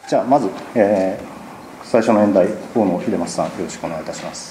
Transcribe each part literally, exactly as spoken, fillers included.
じゃあまず、えー、最初の演題、大野秀松さん、よろしくお願いいたします。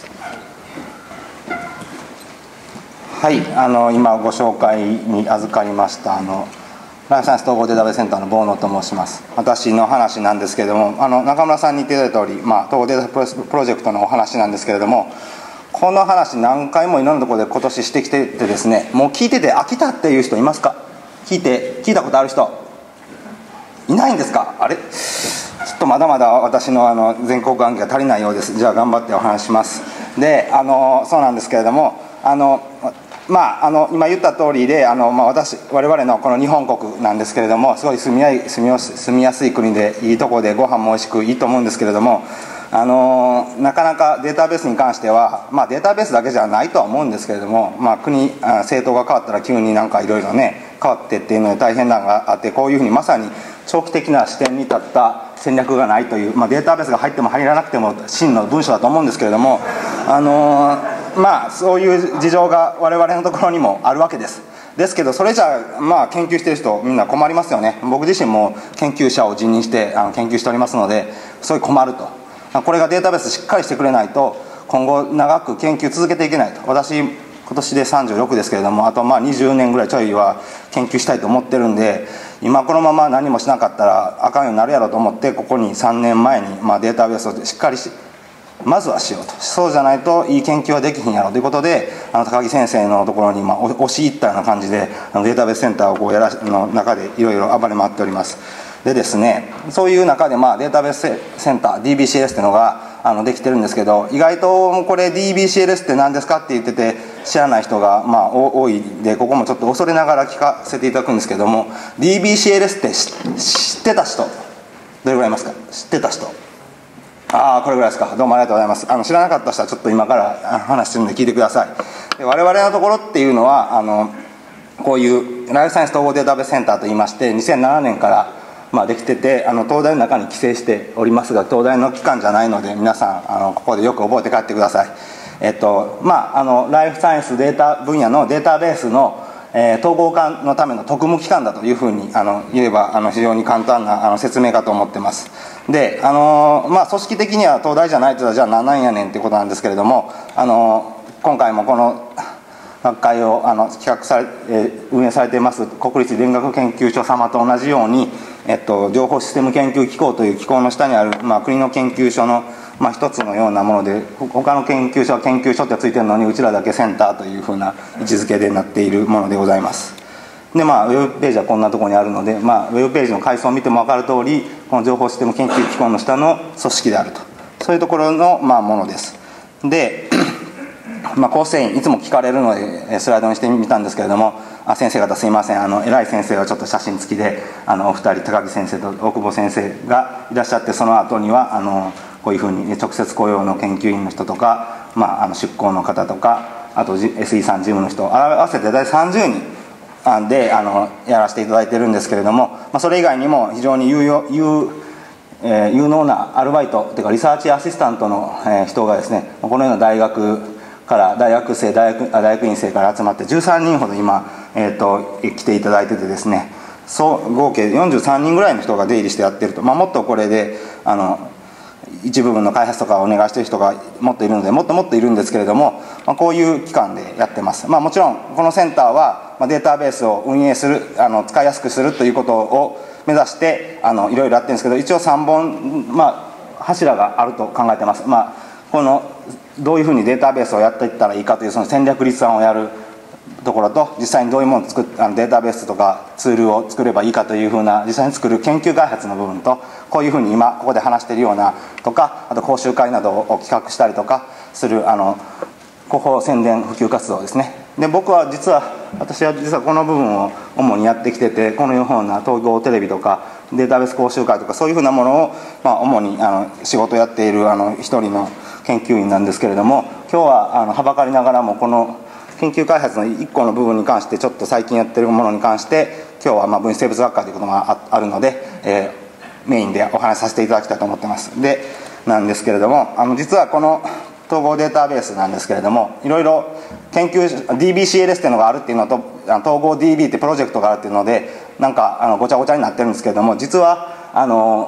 はい、あの今ご紹介に預かりましたあのライフサイエンス統合データベースセンターの坊野と申します。私の話なんですけれども、あの中村さんに言っていただいた通り、まあ、統合データプロジェクトのお話なんですけれども、この話何回もいろんなところで今年してきててですね、もう聞いてて飽きたっていう人いますか？聞いて聞いたことある人いないんですか？あれ、ちょっとまだまだ私のあの全国暗記が足りないようです。じゃあ頑張ってお話します。で、あのそうなんですけれども、あのまあ、あの今言った通りで、あの、まあ、私我々のこの日本国なんですけれども、すごい住みやい住みやす住みやすい国で、いいとこでご飯もおいしくいいと思うんですけれども、あのなかなかデータベースに関しては、まあ、データベースだけじゃないとは思うんですけれども、まあ、国あ政党が変わったら急になんかいろいろね変わってっていうので大変なのがあって、こういうふうにまさに長期的な視点に立った戦略がないという、まあ、データベースが入っても入らなくても真の文章だと思うんですけれども、あのまあそういう事情が我々のところにもあるわけです。ですけど、それじゃあ、まあ、研究してる人みんな困りますよね。僕自身も研究者を辞任してあの研究しておりますので、すごい困ると。これがデータベースしっかりしてくれないと今後長く研究続けていけないと。私今年でさんじゅうろくですけれども、あとまあにじゅうねんぐらいちょいは研究したいと思ってるんで、今このまま何もしなかったらあかんようになるやろうと思って、ここにさんねんまえにまあデータベースをしっかりしまずはしようと。そうじゃないといい研究はできひんやろうということで、あの高木先生のところにまあ押し入ったような感じで、あのデータベースセンターをこうやらの中でいろいろ暴れ回っております。でですね、そういう中でまあデータベースセンター ディービーシーエルエス っていうのがあのできてるんですけど、意外とこれ ディービーシーエルエス って何ですかって言ってて知らない人がまあ多いんで、ここもちょっと恐れながら聞かせていただくんですけども、 ディービーシーエルエス って知ってた人どれぐらいいますか？知ってた人、ああこれぐらいですか。どうもありがとうございます。あの知らなかった人はちょっと今から話するんで聞いてください。で、我々のところっていうのはあのこういうライフサイエンス統合データベースセンターといいまして、にせんななねんからまあできてて、あの東大の中に寄生しておりますが、東大の機関じゃないので皆さんあのここでよく覚えて帰ってください。えっとまああのライフサイエンスデータ分野のデータベースのえー、統合化のための特務機関だというふうにあの言えばあの非常に簡単なあの説明かと思ってます。で、あのーまあ、組織的には東大じゃないというのはじゃあ何なんやねんということなんですけれども、あのー、今回もこの学会をあの企画され、えー、運営されています国立電学研究所様と同じように、えっと、情報システム研究機構という機構の下にある、まあ、国の研究所のまあ、一つのようなもので、他の研究所は研究所ってついてるのにうちらだけセンターというふうな位置づけでなっているものでございます。で、まあ、ウェブページはこんなところにあるので、まあ、ウェブページの階層を見ても分かる通り、この情報システム研究機構の下の組織であると、そういうところの、まあ、ものです。で、まあ、構成員いつも聞かれるのでスライドにしてみたんですけれども、あ先生方すいません、あの偉い先生はちょっと写真付きで、あのお二人高木先生と大久保先生がいらっしゃって、その後にはあのこういうふうに直接雇用の研究員の人とか、まあ、あの出向の方とか、あと エスイー さん事務の人合わせて大体さんじゅうにんであのやらせていただいてるんですけれども、まあ、それ以外にも非常に有用有えー、有能なアルバイトというかリサーチアシスタントの、えー、人がですね、このような大学から大学生大学大学院生から集まってじゅうさんにんほど今、えー、と来ていただいててですね、そう合計よんじゅうさんにんぐらいの人が出入りしてやってると、まあ、もっとこれであの一部分の開発とかをお願いしている人がもっといるので、もっともっといるんですけれども、まあ、こういう機関でやってます。まあ、もちろんこのセンターはデータベースを運営する、あの使いやすくするということを目指してあのいろいろやってるんですけど、一応さんぼん、まあ、柱があると考えてます。まあ、このどういうふうにデータベースをやっていったらいいかというその戦略立案をやるところと、実際にどういうものを作っあのデータベースとかツールを作ればいいかというふうな実際に作る研究開発の部分と、こういうふうに今ここで話しているようなとか、あと講習会などを企画したりとかするあの広報宣伝普及活動ですね。で、僕は実は私は実はこの部分を主にやってきてて、このような統合テレビとかデータベース講習会とかそういうふうなものを、まあ、主にあの仕事をやっているあの一人の研究員なんですけれども、今日はあのはばかりながらもこの研究開発のいっこの部分に関して、ちょっと最近やってるものに関して今日はまあ分子生物学科ということがあるので、えー、メインでお話しさせていただきたいと思ってます。でなんですけれども、あの実はこの統合データベースなんですけれども、いろいろ研究 ディービーシーエルエス っていうのがあるっていうのと、統合 ディービー ってプロジェクトがあるっていうので、なんかあのごちゃごちゃになってるんですけれども、実はあの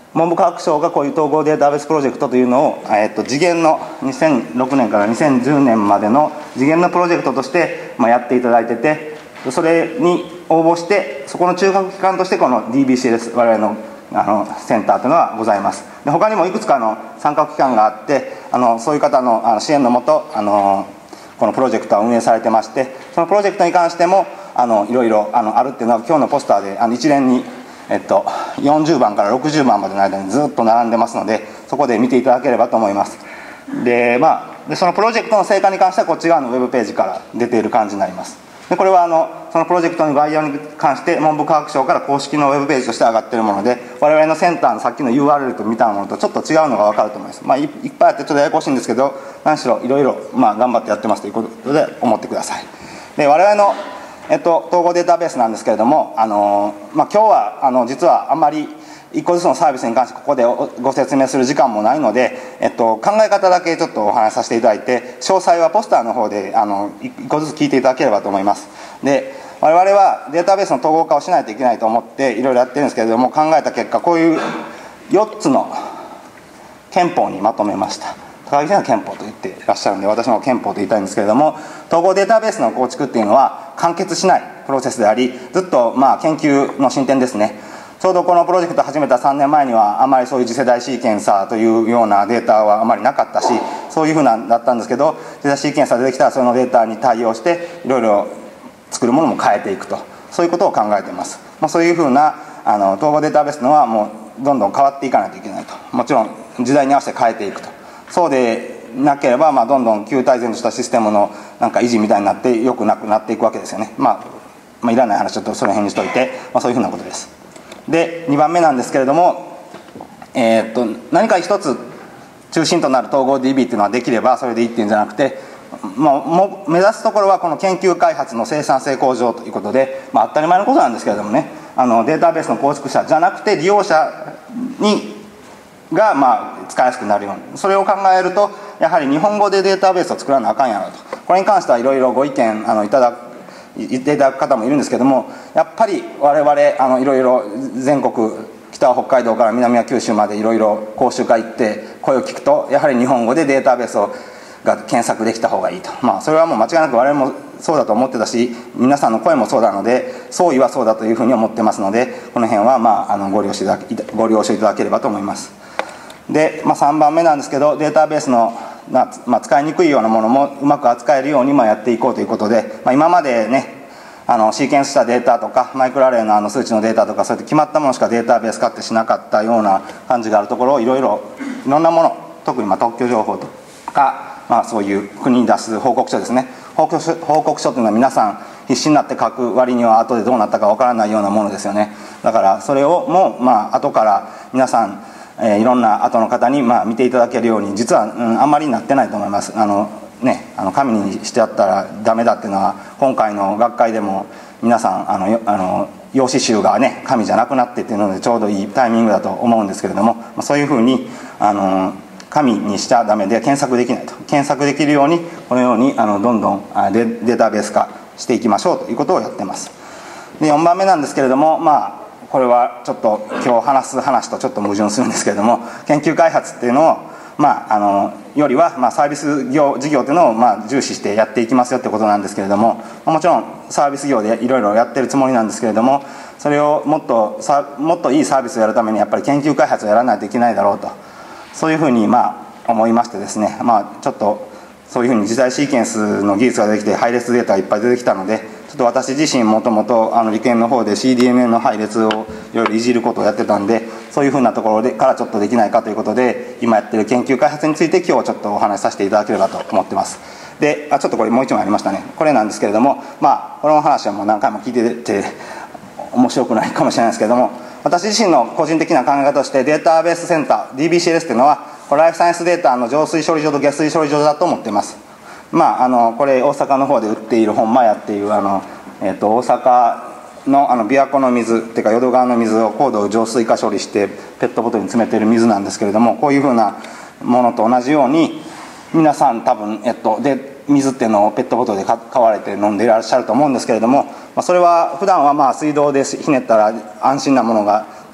文部科学省がこういう統合データベースプロジェクトというのを、えー、と次元のにせんろくねんからにせんじゅうねんまでの次元のプロジェクトとして、まあ、やっていただいてて、それに応募してそこの中核機関としてこの ディービーシーエルエス 我々のあのセンターというのはございます。で他にもいくつかの参画機関があって、あのそういう方のあの支援のもとあのこのプロジェクトは運営されてまして、そのプロジェクトに関してもあのいろいろあのあるっていうのは今日のポスターであの一連に、えっと、よんじゅうばんからろくじゅうばんまでの間にずっと並んでますので、そこで見ていただければと思います。で、まあ、でそのプロジェクトの成果に関してはこっち側のウェブページから出ている感じになります。でこれはあのそのプロジェクトの概要に関して文部科学省から公式のウェブページとして上がっているもので、我々のセンターのさっきの ユーアールエル と見たものとちょっと違うのが分かると思います。まあ、い, いっぱいあってちょっとややこしいんですけど、何しろいろいろ、まあ、頑張ってやってますということで思ってください。で我々の、えっと、統合データベースなんですけれども、あの、まあ、今日はあの実はあんまり一個ずつのサービスに関してここでご説明する時間もないので、えっと、考え方だけちょっとお話しさせていただいて、詳細はポスターの方であの一個ずつ聞いていただければと思います。で我々はデータベースの統合化をしないといけないと思っていろいろやってるんですけれども、考えた結果こういうよっつの憲法にまとめました。高木先生は憲法と言っていらっしゃるので、私も憲法と言いたいんですけれども、統合データベースの構築っていうのは完結しないプロセスであり、ずっとまあ研究の進展ですね。ちょうどこのプロジェクトを始めたさんねんまえにはあまりそういう次世代シーケンサーというようなデータはあまりなかったし、そういうふうなだったんですけど、次世代シーケンサー出てきたらそのデータに対応していろいろ作るものも変えていくと、そういうことを考えています。まあ、そういうふうなあの統合データベースのはもうどんどん変わっていかないといけないと、もちろん時代に合わせて変えていくと、そうでなければまあどんどん旧体然としたシステムのなんか維持みたいになってよくなくなっていくわけですよね。まあ、まあ、いらない話ちょっとその辺にしといて、まあ、そういうふうなことです。でにばんめなんですけれども、えー、っと何か一つ中心となる統合 ディービー っていうのはできればそれでいいっていうんじゃなくて、まあ、も目指すところはこの研究開発の生産性向上ということで、まあ、当たり前のことなんですけれどもね、あのデータベースの構築者じゃなくて利用者にがまあ使いやすくなるように、それを考えるとやはり日本語でデータベースを作らなあかんやろと、これに関してはいろいろご意見あのいただく言っていただく方もいるんですけども、やっぱり我々あのいろいろ全国北は北海道から南は九州までいろいろ講習会行って声を聞くと、やはり日本語でデータベースをが検索できた方がいいと、まあ、それはもう間違いなく我々もそうだと思ってたし、皆さんの声もそうなので総意はそうだというふうに思ってますので、この辺は、まあ、あのご了承いただけご了承いただければと思います。で、まあ、さんばんめなんですけど、データベースのまあ、使いにくいようなものもうまく扱えるようにまあやっていこうということで、まあ、今までねあのシーケンスしたデータとかマイクロアレイのあの数値のデータとかそうやって決まったものしかデータベース化ってしなかったような感じがあるところをいろいろいろんなもの、特にまあ特許情報とか、まあ、そういう国に出す報告書ですね、報告書、報告書というのは皆さん必死になって書く割には後でどうなったかわからないようなものですよね。だからそれをもうまあ後から皆さんえー、いろんな後の方にまあ見ていただけるように、実は、うん、あんまりなってないと思います。あの、ね、あの紙にしてあったらダメだっていうのは今回の学会でも皆さんあのあの用紙集がね紙じゃなくなってっていうのでちょうどいいタイミングだと思うんですけれども、そういうふうにあの紙にしちゃダメで検索できないと、検索できるようにこのようにあのどんどんデデータベース化していきましょうということをやってます。でよんばんめなんですけれども、まあこれはちょっと今日話す話とちょっと矛盾するんですけれども、研究開発っていうのを、まあ、あのよりは、まあ、サービス業事業というのを、まあ、重視してやっていきますよってことなんですけれども、もちろんサービス業でいろいろやってるつもりなんですけれども、それをもっとさもっといいサービスをやるためにやっぱり研究開発をやらないといけないだろうと、そういうふうに、まあ、思いましてですね、まあ、ちょっとそういうふうに時代シーケンスの技術が出てきて配列データがいっぱい出てきたので、ちょっと私自身もともとあの理研の方で シーディーエムエー の配列をいろいろいじることをやってたんで、そういうふうなところでからちょっとできないかということで今やってる研究開発について今日ちょっとお話しさせていただければと思ってます。であちょっとこれもう一枚ありましたね、これなんですけれども、まあこの話はもう何回も聞いてて面白くないかもしれないですけれども、私自身の個人的な考え方としてデータベースセンター ディービーシーエルエス というのはこれライフサイエンスデータの浄水処理場と下水処理場だと思っています。まあ、あのこれ大阪の方で売っている本間屋っていうあの、えー、と大阪のあの琵琶湖の水っていうか淀川の水を高度浄水化処理してペットボトルに詰めている水なんですけれども、こういうふうなものと同じように皆さん多分、えっと、で水っていうのをペットボトルで買われて飲んでいらっしゃると思うんですけれども、まあ、それは普段はまあ水道でひねったら安心なものが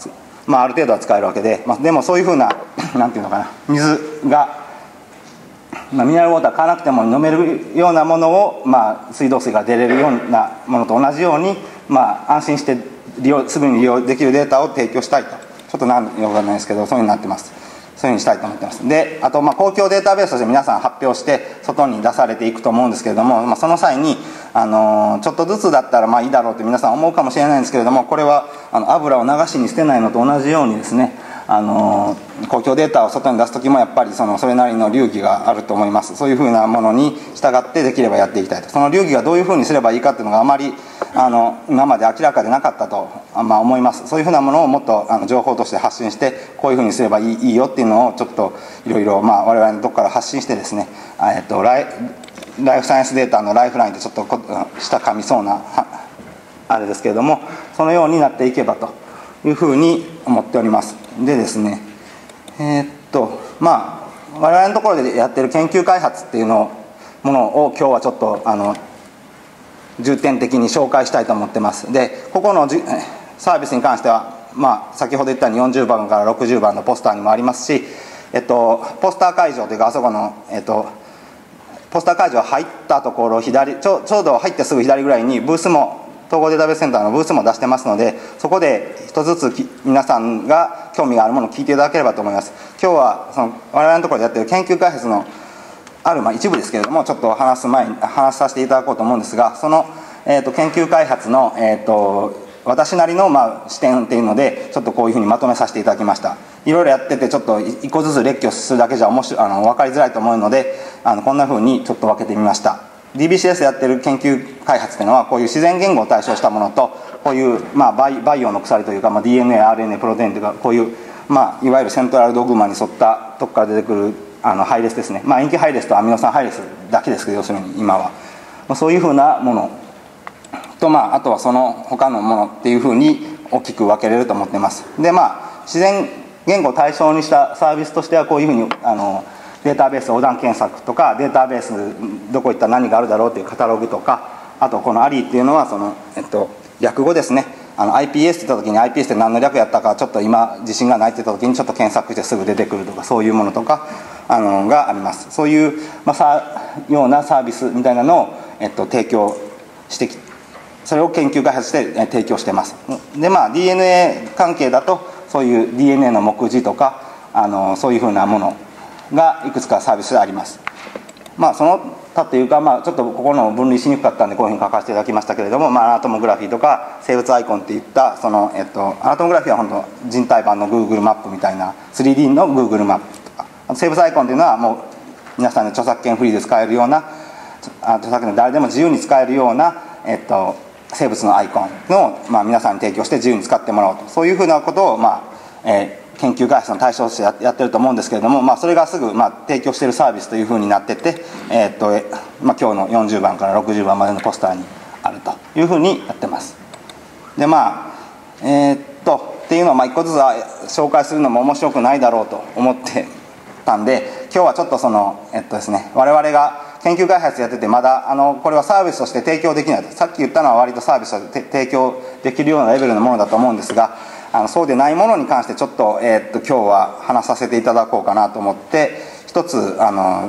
まあ、ある程度は使えるわけで、まあ、でもそういうふうななんていうのかな、水が、まあ、ミネラルウォーター買わなくても飲めるようなものを、まあ、水道水が出れるようなものと同じように、まあ、安心して利用すぐに利用できるデータを提供したいと、ちょっと何よくわかんないですけど、そういうふうになってます。そういうふうにしたいと思ってます。で、あと、まあ、公共データベースとして皆さん発表して外に出されていくと思うんですけれども、まあ、その際に、あのー、ちょっとずつだったらまあいいだろうって皆さん思うかもしれないんですけれども、これはあの油を流しに捨てないのと同じようにですね、あのー、公共データを外に出す時もやっぱりそのそれなりの流儀があると思います。そういうふうなものに従ってできればやっていきたいと。その流儀がどういうふうにすればいいかっていうのがあまりあの今まで明らかでなかったと、まあ、思います。そういうふうなものをもっとあの情報として発信して、こういうふうにすればいい、いいよっていうのをちょっといろいろまあ我々のところから発信してですね、えっとライライフサイエンスデータのライフラインでちょっと下噛みそうなあれですけれども、そのようになっていけばというふうに思っております。でですね、えー、っとまあ我々のところでやってる研究開発っていうのものを今日はちょっとあの重点的に紹介したいと思ってます。でここのじサービスに関しては、まあ、先ほど言ったようによんじゅうばんからろくじゅうばんのポスターにもありますし、えっと、ポスター会場というかあそこの、えっと、ポスター会場入ったところ左ちょ、ちょうど入ってすぐ左ぐらいにブースも統合データベースセンターのブースも出してますので、そこで一つずつ皆さんが興味があるものを聞いていただければと思います。今日はその我々のところでやっている研究開発のあるまあ一部ですけれども、ちょっと話す前に話させていただこうと思うんですが、その、えー、と研究開発の、えー、と私なりのまあ視点っていうのでちょっとこういうふうにまとめさせていただきました。いろいろやっててちょっと一個ずつ列挙するだけじゃ面白いあの分かりづらいと思うので、あのこんなふうにちょっと分けてみました。 ディービーシーエス でやってる研究開発というのはこういう自然言語を対象したものと、こういう、まあ、バイ, バイオの鎖というか、まあ、ディーエヌエー、アールエヌエー、プロテインというか、こういう、まあ、いわゆるセントラルドグマに沿ったとこから出てくるあの配列ですね、まあ、塩基配列とアミノ酸配列だけですけど、要するに今は、まあ、そういうふうなものと、まあ、あとはその他のものっていうふうに大きく分けれると思ってます。で、まあ、自然言語を対象にしたサービスとしてはこういうふうにあのデータベース横断検索とか、データベースどこ行ったら何があるだろうというカタログとか、あとこのアリーっていうのはその、えっと、略語ですね。あの アイピーエス って言った時に アイピーエス って何の略やったかちょっと今自信がないって言った時にちょっと検索してすぐ出てくるとか、そういうものとかあのがあります。そういう、まあ、さようなサービスみたいなのを、えっと、提供してきそれを研究開発して提供してます。で、まあ ディーエヌエー 関係だとそういう ディーエヌエー の目次とかあのそういうふうなものがいくつかサービスであります。まあその他というか、まあ、ちょっとここの分類しにくかったんでこういうふうに書かせていただきましたけれども、まあ、アナトモグラフィーとか生物アイコンっていったその、えっと、アナトモグラフィーは本当人体版の Google マップみたいな スリーディー の Google マップとか、あと生物アイコンっていうのはもう皆さんの著作権フリーで使えるような、著作権で誰でも自由に使えるような、えっと、生物のアイコンを、まあ、皆さんに提供して自由に使ってもらおうと、そういうふうなことを、まあえー研究開発の対象としてやってると思うんですけれども、まあ、それがすぐ、まあ、提供しているサービスというふうになってて、えーっとまあ、今日のよんじゅうばんからろくじゅうばんまでのポスターにあるというふうにやってます。で、まあえー、っとっていうのをまあいっこずつ紹介するのも面白くないだろうと思ってたんで、今日はちょっとそのえっとですね我々が研究開発やっててまだあのこれはサービスとして提供できないと、さっき言ったのは割とサービスとして提供できるようなレベルのものだと思うんですが、あのそうでないものに関してちょっと、えー、っと今日は話させていただこうかなと思って、一つあの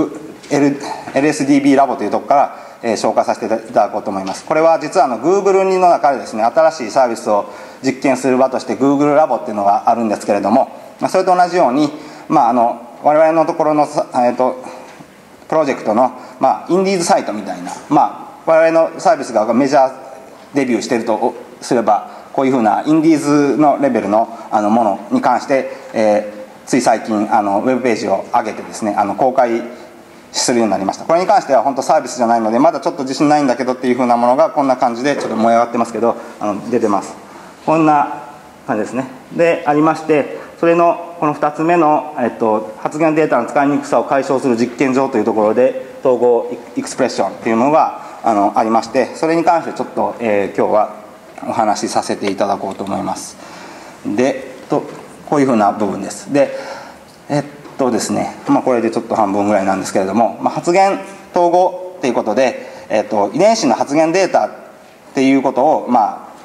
L エルエスディービー ラボというところから、えー、紹介させていただこうと思います。これは実はあの Google の中でですね新しいサービスを実験する場として Google ラボっていうのがあるんですけれども、まあ、それと同じように、まあ、あの我々のところの、えー、っとプロジェクトの、まあ、インディーズサイトみたいな、まあ、我々のサービスがメジャーデビューしているとすればこういうふうなインディーズのレベル の, あのものに関して、えー、つい最近あのウェブページを上げてですねあの公開するようになりました。これに関しては本当サービスじゃないのでまだちょっと自信ないんだけどっていうふうなものがこんな感じでちょっと燃え上がってますけどあの出てます。こんな感じですね。でありまして、それのこのふたつめの、えっと、発言データの使いにくさを解消する実験場というところで統合エクスプレッションっていうのがあのありまして、それに関してちょっと、えー、今日はお話しさせていただこうと思います。でとこういうふうな部分です。でえっとですね、まあ、これでちょっと半分ぐらいなんですけれども、まあ、発現統合っていうことで、えっと、遺伝子の発現データっていうことを、まあ、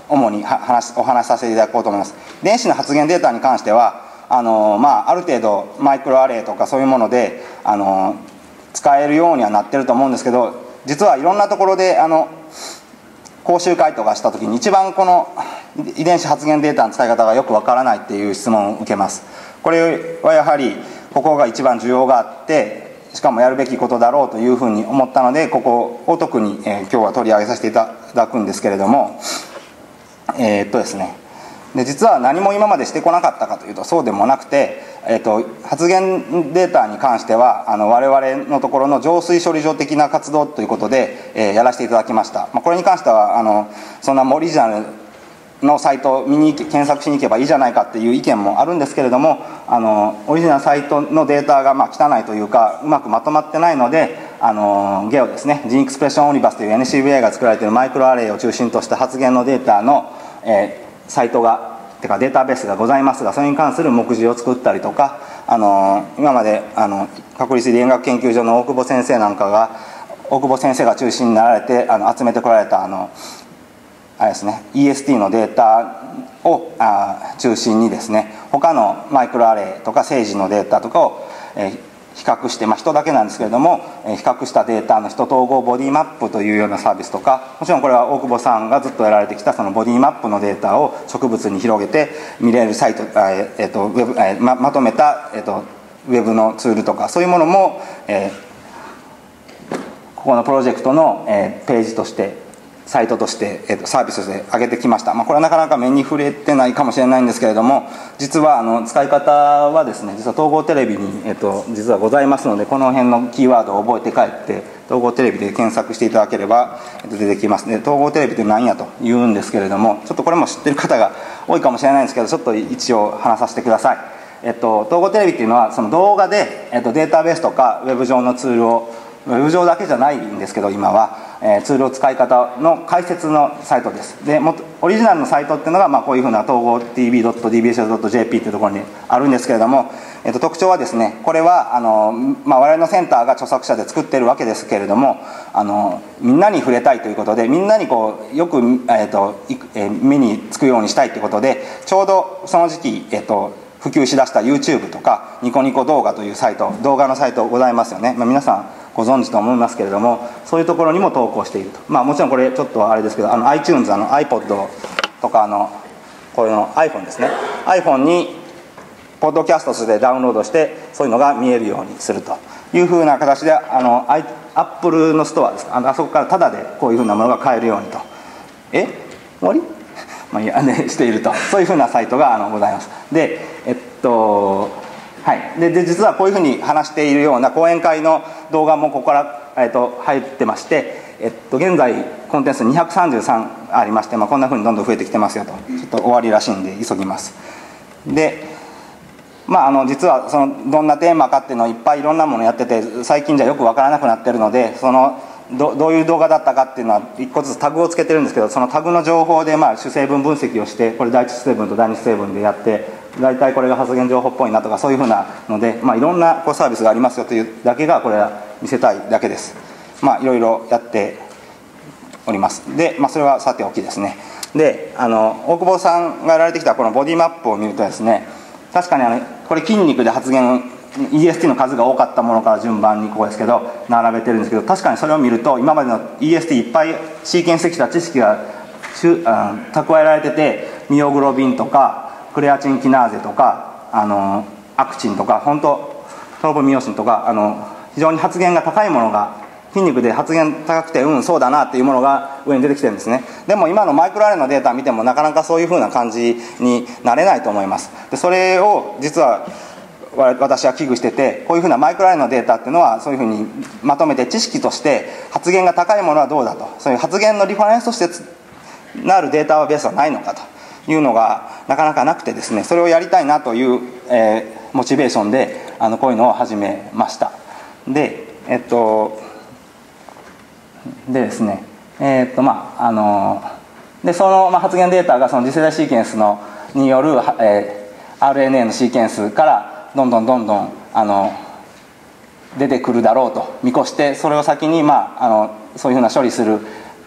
主に話お話しさせていただこうと思います。遺伝子の発現データに関してはあの、まあ、ある程度マイクロアレイとかそういうものであの使えるようにはなってると思うんですけど、実はいろんなところであの講習会とかした時に一番この遺伝子発現データの使い方がよくわからないっていう質問を受けます。これはやはりここが一番需要があって、しかもやるべきことだろうというふうに思ったので、ここを特に、えー、今日は取り上げさせていただくんですけれども、えー、っとですねで実は何も今までしてこなかったかというとそうでもなくて、えー、っと発現データに関してはあの我々のところの浄水処理場的な活動ということで、えー、やらせていただきました。まあ、これに関してはあのそんなオリジナルのサイトを見に検索しに行けばいいじゃないかっていう意見もあるんですけれども、あのオリジナルサイトのデータがまあ汚いというかうまくまとまってないので、あのゲオですね、ジーンエクスプレッションオニバスという エヌシーブイアイ が作られているマイクロアレイを中心とした発現のデータの、えー、サイトがてかデータベースがございますが、それに関する目次を作ったりとか、あの今まであの確立理学研究所の大久保先生なんかが大久保先生が中心になられてあの集めてこられたあのあれですね、イーエスティー のデータをあ中心にですね、他のマイクロアレイとか政治のデータとかを、えー、比較して、まあ、人だけなんですけれども、えー、比較したデータの人統合ボディマップというようなサービスとか、もちろんこれは大久保さんがずっとやられてきたそのボディマップのデータを植物に広げて見れるサイト、えーえー、とウェブ、えー、ま, まとめた、えー、とウェブのツールとかそういうものも、えー、ここのプロジェクトの、えー、ページとしてサイトとして、えー、とサービスとして上げてきました。まあ、これはなかなか目に触れてないかもしれないんですけれども、実はあの使い方はですね、実は統合テレビに、えー、と実はございますので、この辺のキーワードを覚えて帰って統合テレビで検索していただければ、えー、と出てきます。で統合テレビって何やと言うんですけれども、ちょっとこれも知ってる方が多いかもしれないんですけど、ちょっと一応話させてください。えー、と統合テレビっていうのはその動画で、えー、とデータベースとかウェブ上のツールをウェブ上だけじゃないんですけど今は、えー、ツールを使い方の解説のサイトです。でもオリジナルのサイトっていうのが、まあ、こういうふうな統合 ティービードットディービーエスドットジェーピー というところにあるんですけれども、えー、と特徴はですね、これはあの、まあ、我々のセンターが著作者で作っているわけですけれども、あのみんなに触れたいということで、みんなにこうよく、えーとえー、目につくようにしたいということで、ちょうどその時期、えーと普及しだした YouTube とかニコニコ動画というサイト、動画のサイトございますよね。まあ、皆さんご存知と思いますけれども、そういうところにも投稿していると。まあ、もちろんこれちょっとあれですけど、あの iTunes、あの iPod とかあのこういうの iPhone ですね、 iPhone にポッドキャストとしてダウンロードしてそういうのが見えるようにするというふうな形で、あの Apple のストアですか、あのあそこからタダでこういうふうなものが買えるようにと、え終わりまあいやね、していると、そういうふうなサイトがあのございます。でえっとはい、でで実はこういうふうに話しているような講演会の動画もここから、えっと、入ってまして、えっと、現在コンテンツにひゃくさんじゅうさんありまして、まあ、こんなふうにどんどん増えてきてますよと。ちょっと終わりらしいんで急ぎます。でまあ、あの実はそのどんなテーマかっていうのをいっぱいいろんなものやってて、最近じゃよく分からなくなってるので、その ど, どういう動画だったかっていうのはいっこずつタグをつけてるんですけど、そのタグの情報でまあ主成分分析をして、これ第一主成分と第二主成分でやって、大体これが発言情報っぽいなとかそういうふうなので、まあ、いろんなこうサービスがありますよというだけがこれは見せたいだけです。まあいろいろやっております。で、まあ、それはさておきですね。であの大久保さんがやられてきたこのボディマップを見るとですね、確かにあのこれ筋肉で発現 イーエスティー の数が多かったものから順番にこうですけど並べてるんですけど、確かにそれを見ると今までの イーエスティー いっぱいシーケンスできた知識が蓄えられてて、ミオグロビンとかクレアチンキナーゼとかあのアクチンとか本当トロポミオシンとかあの非常に発現が高いものが、筋肉で発現高くてうんそうだなっていうものが上に出てきてるんですね。でも今のマイクロアレイのデータ見てもなかなかそういうふうな感じになれないと思います。でそれを実は私は危惧してて、こういうふうなマイクロアレイのデータっていうのはそういうふうにまとめて知識として発現が高いものはどうだと、そういう発現のリファレンスとしてなるデータベースはないのかというのがなかなかなくてですね、それをやりたいなという、えー、モチベーションであのこういうのを始めました。でえっとでですねえー、っとまああのでその、まあ、発現データがその次世代シーケンスのによる、えー、アールエヌエー のシーケンスからどんどんどんどんあの出てくるだろうと見越して、それを先に、まあ、あのそういうふうな処理する、えー、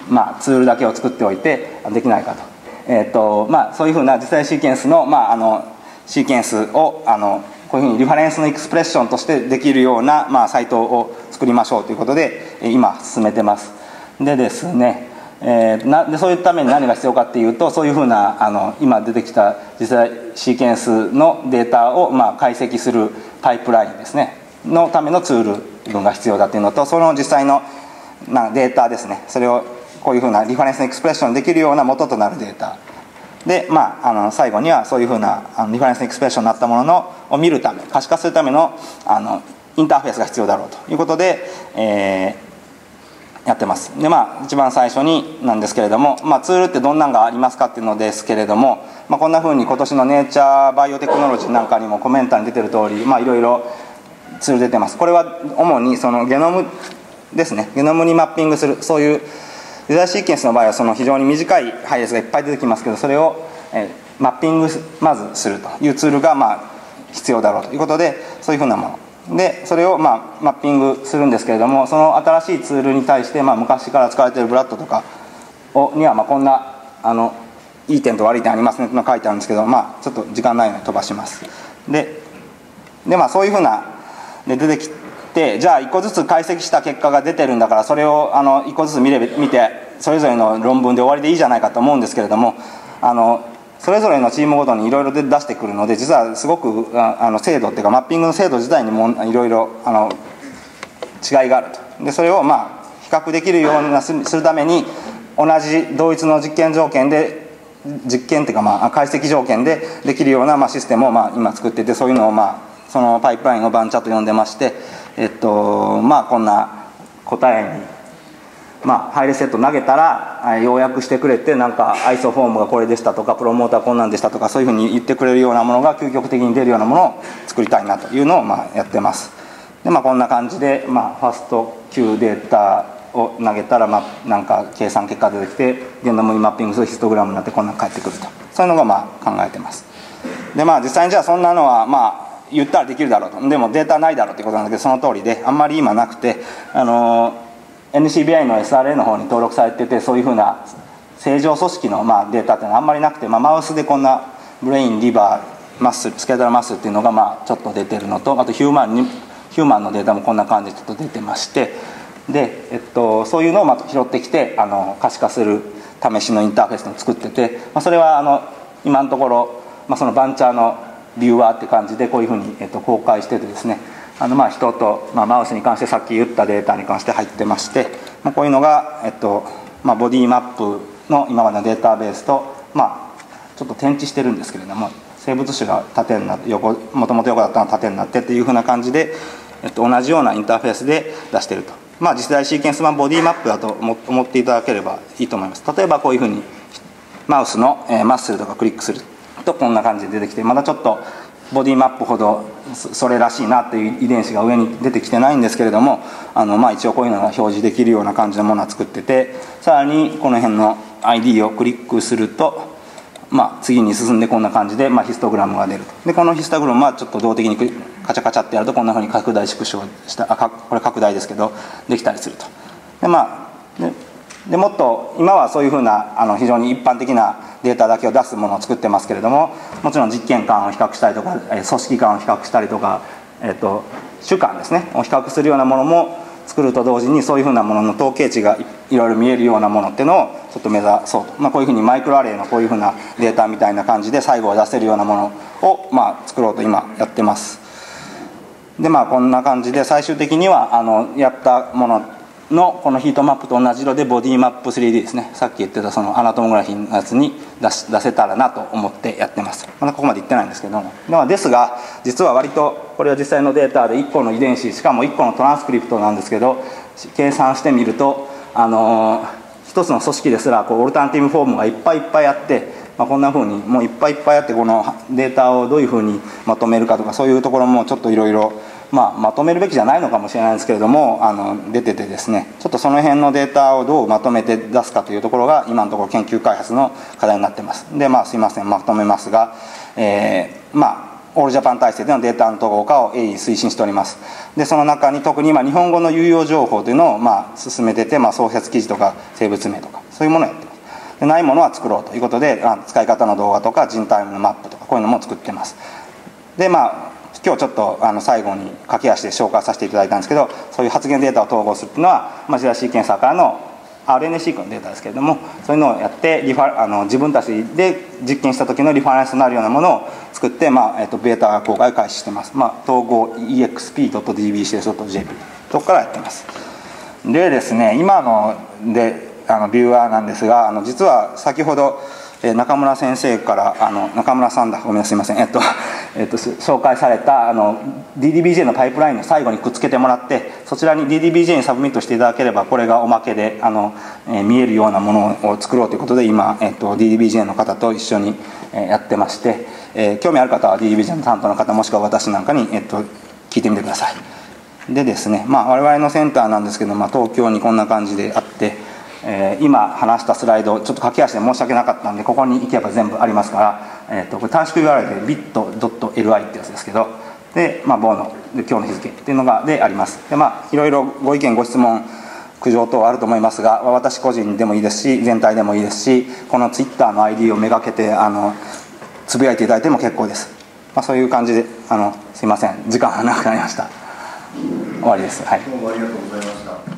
まあ、ツールだけを作っておいてできないかと、えーとまあ、そういうふうな実際シーケンスの、まあ、あのシーケンスをあのこういうふうにリファレンスのエクスプレッションとしてできるような、まあ、サイトを作りましょうということで今進めてます。でですね、えー、なでそういうために何が必要かっていうと、そういうふうなあの今出てきた実際シーケンスのデータを、まあ、解析するパイプラインですねのためのツール群が必要だというのと、その実際のなデータですね、それをこういうふうなリファレンスのエクスプレッションできるような元となるデータで、まあ、あの最後にはそういうふうなあのリファレンスのエクスプレッションになったもののを見るため、可視化するためのあのインターフェースが必要だろうということで、えー、やってます。でまあ一番最初になんですけれども、まあ、ツールってどんなんがありますかっていうのですけれども、まあ、こんなふうに今年のネイチャーバイオテクノロジーなんかにもコメンターに出てる通り、まあいろいろツール出てます。これは主にそのゲノムですね、ゲノムにマッピングする、そういうユーザーシーケンスの場合はその非常に短い配列がいっぱい出てきますけど、それを、えー、マッピングまずするというツールが、まあ、必要だろうということで、そういうふうなものでそれを、まあ、マッピングするんですけれども、その新しいツールに対して、まあ、昔から使われているブラッドとかをには、まあ、こんなあのいい点と悪い点ありますねと書いてあるんですけど、まあ、ちょっと時間ないので飛ばします。でで、まあ、そういうふうなで出てきて、じゃあいっこずつ解析した結果が出てるんだから、それをあのいっこずつ見れ見てそれぞれの論文で終わりでいいじゃないかと思うんですけれども、あのそれぞれのチームごとにいろいろ出してくるので、実はすごくあの精度っていうかマッピングの精度自体にもいろいろあの違いがあると。でそれをまあ比較できるようにするために、同じ同一の実験条件で実験っていうか、まあ、解析条件でできるような、まあ、システムをまあ今作ってて、そういうのを、まあ、そのパイプラインをバンチャと呼んでまして、えっとまあ、こんな答えに、まあ、配列セット投げたら要約してくれて、なんかアイソフォームがこれでしたとか、プロモーターこんなんでしたとか、そういうふうに言ってくれるようなものが究極的に出るようなものを作りたいなというのをまあやってます。で、まあ、こんな感じで、まあ、ファスト Q データを投げたら、まあ、なんか計算結果出てきて、ゲノムにマッピングするヒストグラムになってこんなの返ってくると、そういうのがまあ考えてます。で、まあ、実際にじゃあそんなのはまあ言ったらできるだろうと、でもデータないだろうってことなんだけど、その通りであんまり今なくて、あの エヌシービーアイ の エスアールエー の方に登録されてて、そういうふうな正常組織のまあデータっていうのはあんまりなくて、まあ、マウスでこんなブレイン、リバー、マッスル、スケータルマッスルっていうのがまあちょっと出てるのと、あとヒューマンにヒューマンのデータもこんな感じでちょっと出てまして、で、えっと、そういうのをまた拾ってきてあの可視化する試しのインターフェースを作ってて、まあ、それはあの今のところ、まあ、そのバンチャーのビューワーって感じでこういうふうに、えっと、公開しててですね、あのまあ人と、まあ、マウスに関してさっき言ったデータに関して入ってまして、まあ、こういうのが、えっとまあ、ボディマップの今までのデータベースと、まあ、ちょっと転置してるんですけれども、生物種が縦になって横、もともと横だったのが縦になってっていうふうな感じで、えっと、同じようなインターフェースで出してると。まあ、実際シーケンス版ボディマップだと思っていただければいいと思います。例えばこういうふうにマウスの、えー、マッスルとかクリックするとこんな感じで出てきて、まだちょっとボディマップほどそれらしいなっていう遺伝子が上に出てきてないんですけれども、あの、まあ、一応こういうのが表示できるような感じのものは作ってて、さらにこの辺の アイディー をクリックすると、まあ、次に進んでこんな感じで、まあ、ヒストグラムが出ると。でこのヒストグラムはちょっと動的にカチャカチャってやるとこんなふうに拡大縮小したあこれ拡大ですけどできたりすると。で、まあ、ででもっと今はそういうふうなあの非常に一般的なデータだけを出すものを作ってますけれども、もちろん実験間を比較したりとか組織間を比較したりとか、えっと、主間ですねを比較するようなものも作ると同時に、そういうふうなものの統計値がいろいろ見えるようなものっていうのをちょっと目指そうと、まあ、こういうふうにマイクロアレイのこういうふうなデータみたいな感じで最後は出せるようなものを、まあ、作ろうと今やってます。で、まあ、こんな感じで最終的にはあのやったもののこのヒートマップと同じ色でボディマップ スリーディー ですね、さっき言ってたそのアナトモグラフィーのやつに出し出せたらなと思ってやってます。まだここまで言ってないんですけども、ではですが実は割とこれは実際のデータでいっこの遺伝子、しかもいっこのトランスクリプトなんですけど、計算してみるとあのー、一つの組織ですらこうオルタナティブフォームがいっぱいいっぱいあって、まあ、こんなふうにもういっぱいいっぱいあって、このデータをどういうふうにまとめるかとか、そういうところもちょっといろいろまあまとめるべきじゃないのかもしれないんですけれども、あの出ててですね、ちょっとその辺のデータをどうまとめて出すかというところが今のところ研究開発の課題になってます。で、まあすいませんまとめますが、えー、まあオールジャパン体制でのデータの統合化を鋭意推進しております。でその中に特に今日本語の有用情報というのをまあ進めてて、まあ、創設記事とか生物名とかそういうものをやってます。でないものは作ろうということで、使い方の動画とか人体のマップとかこういうのも作ってます。でまあ今日ちょっとあの最後に駆け足で紹介させていただいたんですけど、そういう発現データを統合するっていうのは、まあ、ジラシーケンサーからの アールエヌエー シークのデータですけれども、そういうのをやってリファあの自分たちで実験した時のリファレンスになるようなものを作って、まあえっと、ベータ公開を開始してます。まあ、統合 イーエックスピードットディービーシーエスドットジェーピー とこからやってます。でですね、今のであのビューアーなんですが、あの実は先ほど中村先生からあの中村さんだごめんなさいすいません、えっとえっと、紹介されたあの ディーディービージェー のパイプラインの最後にくっつけてもらって、そちらに ディーディービージェー にサブミットしていただければこれがおまけであの、えー、見えるようなものを作ろうということで今、えっと、ディーディービージェー の方と一緒に、えー、やってまして、えー、興味ある方は ディーディービージェー の担当の方もしくは私なんかに、えっと、聞いてみてください。でですね、まあ、我々のセンターなんですけど、まあ、東京にこんな感じであって、えー、今話したスライドちょっと駆け足で申し訳なかったんでここに行けば全部ありますから、えー、とこれ短縮 ユーアールエル で ビットドットエルアイ ってやつですけど、で、まあ、ボーノで今日の日付っていうのがであります。でまあいろいろご意見ご質問苦情等あると思いますが、私個人でもいいですし全体でもいいですし、このツイッターの アイディー をめがけてあのつぶやいていただいても結構です。まあ、そういう感じであのすいません時間が長くなりました。終わりです。はい、 どうもありがとうございました。